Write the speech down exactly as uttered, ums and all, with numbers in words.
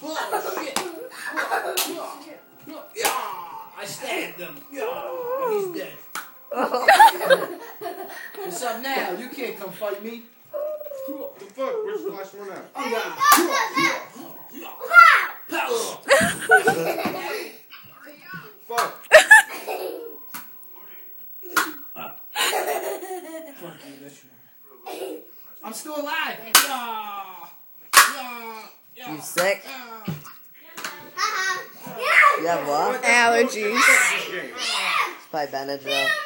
Oh, shit. Yeah, I stabbed him. Yeah, he's dead. What's up now? You can't come fight me. What the fuck? Where's the last one at? I'm down. Fuck. Fuck you, that's right. I'm still alive. Yeah. Yeah. Yeah. You sick? Yeah. You have what? Allergies. It's by Benadryl.